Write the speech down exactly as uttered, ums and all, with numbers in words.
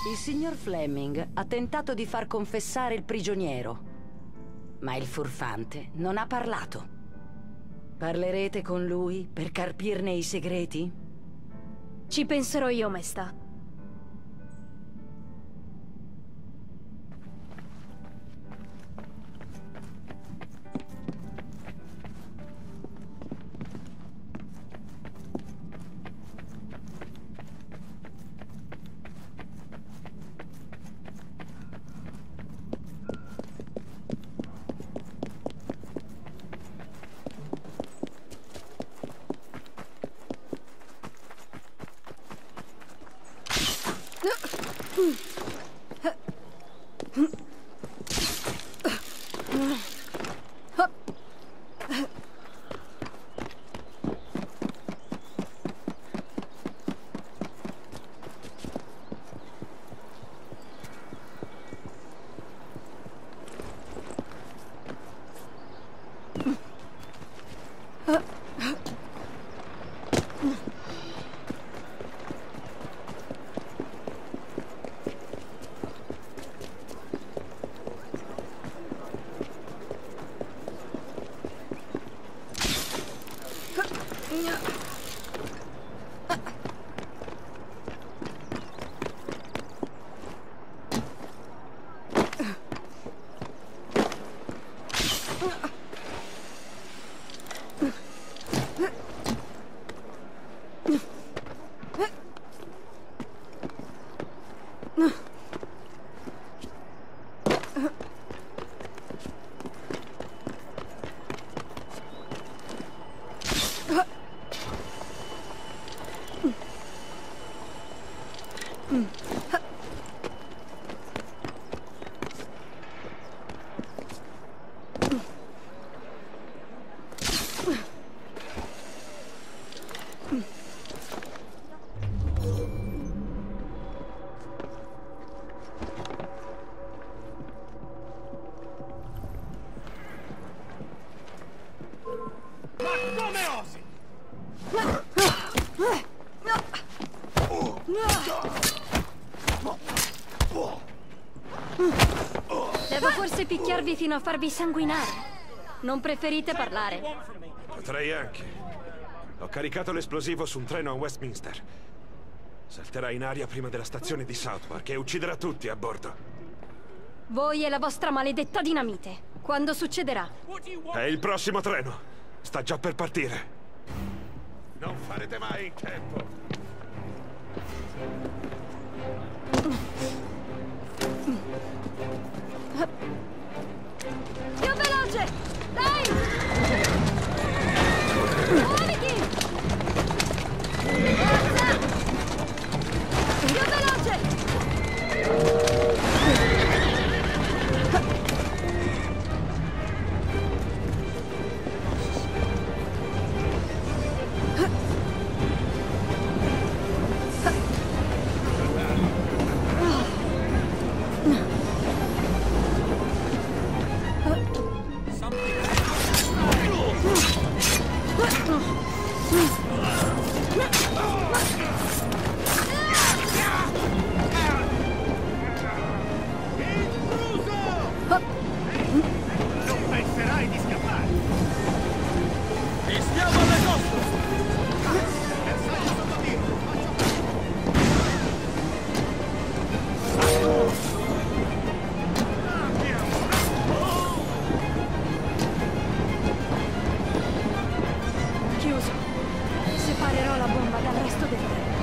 Il signor Fleming ha tentato di far confessare il prigioniero, ma il furfante non ha parlato. Parlerete con lui per carpirne i segreti? Ci penserò io, maestà. Devo forse picchiarvi fino a farvi sanguinare. Non preferite parlare? Potrei anche. Ho caricato l'esplosivo su un treno a Westminster. Salterà in aria prima della stazione di Southwark e ucciderà tutti a bordo. Voi e la vostra maledetta dinamite. Quando succederà? È il prossimo treno. Sta già per partire. Non farete mai in tempo. Più veloce! Dai! Muoviti! Forza! Più veloce! Chiuso. Separerò la bomba dal resto del treno.